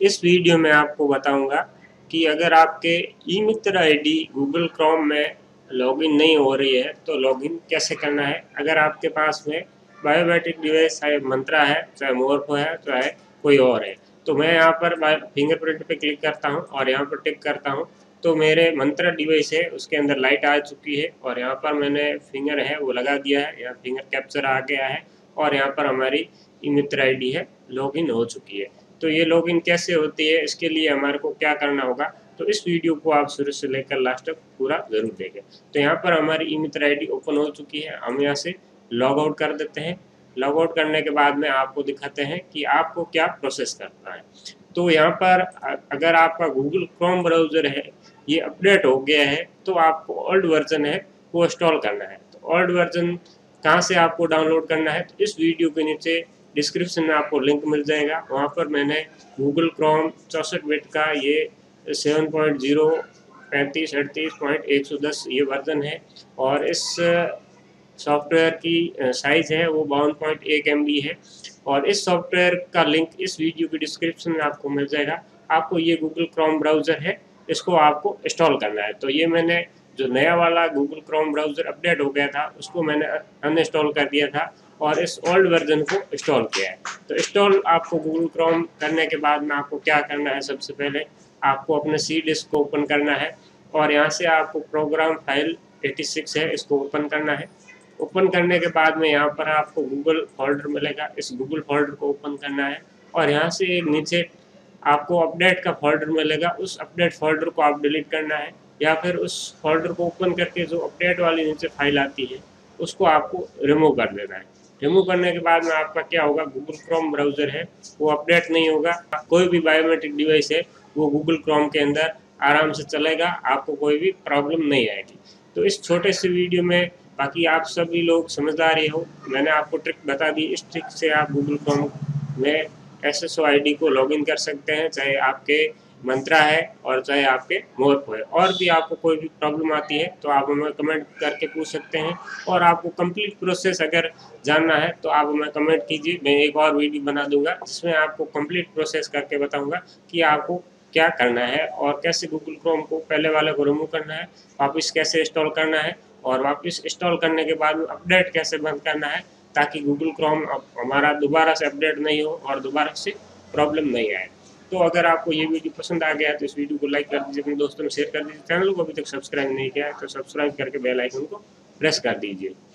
इस वीडियो में आपको बताऊंगा कि अगर आपके E Mitra ID Google Chrome में लॉगिन नहीं हो रही है तो लॉगिन कैसे करना है। अगर आपके पास में बायोमेट्रिक डिवाइस चाहे मंत्रा है, चाहे मोरफो है, चाहे कोई और है, तो मैं यहाँ पर फिंगरप्रिंट पे क्लिक करता हूँ और यहाँ पर टिक करता हूँ तो मेरे मंत्रा डिवाइस है उसके अंदर लाइट आ चुकी है और यहाँ पर मैंने फिंगर है वो लगा दिया है, यहाँ फिंगर कैप्चर आ गया है और यहाँ पर हमारी ई मित्र आईडी है लॉगिन हो चुकी है। तो ये लॉगिन कैसे होती है, इसके लिए हमारे को क्या करना होगा, तो इस वीडियो को आप शुरू से लेकर लास्ट तक पूरा जरूर देखें। तो यहाँ पर हमारी ई मित्र आईडी ओपन हो चुकी है, हम यहाँ से लॉग आउट कर देते हैं। लॉग आउट करने के बाद में आपको दिखाते हैं कि आपको क्या प्रोसेस करना है। तो यहाँ पर अगर आपका गूगल क्रोम ब्राउज़र है ये अपडेट हो गया है तो आपको ओल्ड वर्जन है वो इंस्टॉल करना है। तो ओल्ड वर्जन कहाँ से आपको डाउनलोड करना है, तो इस वीडियो के नीचे डिस्क्रिप्शन में आपको लिंक मिल जाएगा, वहाँ पर मैंने गूगल क्रोम 64 बिट का ये 7.0 3538.110 ये वर्जन है और इस सॉफ्टवेयर की साइज़ है वो 52.1 MB है और इस सॉफ्टवेयर का लिंक इस वीडियो की डिस्क्रिप्शन में आपको मिल जाएगा। आपको ये गूगल क्रोम ब्राउज़र है इसको आपको इंस्टॉल करना है। तो ये मैंने जो नया वाला गूगल क्रोम ब्राउज़र अपडेट हो गया था उसको मैंने अनइंस्टॉल कर दिया था और इस ओल्ड वर्जन को इंस्टॉल किया है। तो इंस्टॉल आपको गूगल क्रोम करने के बाद में आपको क्या करना है, सबसे पहले आपको अपने सी डिस्क को ओपन करना है और यहाँ से आपको प्रोग्राम फाइल 86 है इसको ओपन करना है। ओपन करने के बाद में यहाँ पर आपको गूगल फोल्डर मिलेगा, इस गूगल फोल्डर को ओपन करना है और यहाँ से नीचे आपको अपडेट का फोल्डर मिलेगा, उस अपडेट फोल्डर को आप डिलीट करना है या फिर उस फोल्डर को ओपन करके जो अपडेट वाली नीचे फाइल आती है उसको आपको रिमूव कर देना है। रिमूव करने के बाद में आपका क्या होगा, गूगल क्रोम ब्राउज़र है वो अपडेट नहीं होगा। कोई भी बायोमेट्रिक डिवाइस है वो गूगल क्रोम के अंदर आराम से चलेगा, आपको कोई भी प्रॉब्लम नहीं आएगी। तो इस छोटे से वीडियो में बाकी आप सभी लोग समझदार ही हो, मैंने आपको ट्रिक बता दी। इस ट्रिक से आप गूगल क्रोम में SSO ID को लॉगिन कर सकते हैं, चाहे आपके मंत्रा है और चाहे आपके मोरफो है। और भी आपको कोई भी प्रॉब्लम आती है तो आप हमें कमेंट करके पूछ सकते हैं और आपको कंप्लीट प्रोसेस अगर जानना है तो आप हमें कमेंट कीजिए, मैं एक और वीडियो बना दूंगा जिसमें आपको कंप्लीट प्रोसेस करके बताऊंगा कि आपको क्या करना है और कैसे गूगल क्रोम को पहले वाले को रिमूव करना है, वापस कैसे इंस्टॉल करना है और वापस इंस्टॉल करने के बाद अपडेट कैसे बंद करना है ताकि गूगल क्रोम हमारा दोबारा से अपडेट नहीं हो और दोबारा से प्रॉब्लम नहीं आए। तो अगर आपको ये वीडियो पसंद आ गया है तो इस वीडियो को लाइक कर दीजिए, अपने दोस्तों में शेयर कर दीजिए। चैनल को अभी तक सब्सक्राइब नहीं किया है तो सब्सक्राइब करके बेल आइकन को प्रेस कर दीजिए।